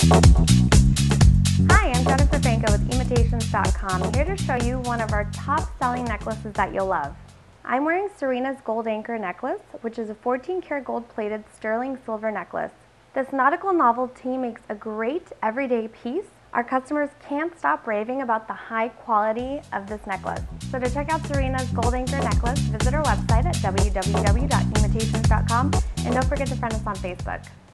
Hi, I'm Jennifer Franco with Imitations.com, here to show you one of our top-selling necklaces that you'll love. I'm wearing Serena's Gold Anchor necklace, which is a 14-karat gold-plated sterling silver necklace. This nautical novelty makes a great everyday piece. Our customers can't stop raving about the high quality of this necklace. So to check out Serena's Gold Anchor necklace, visit our website at www.imitations.com, and don't forget to friend us on Facebook.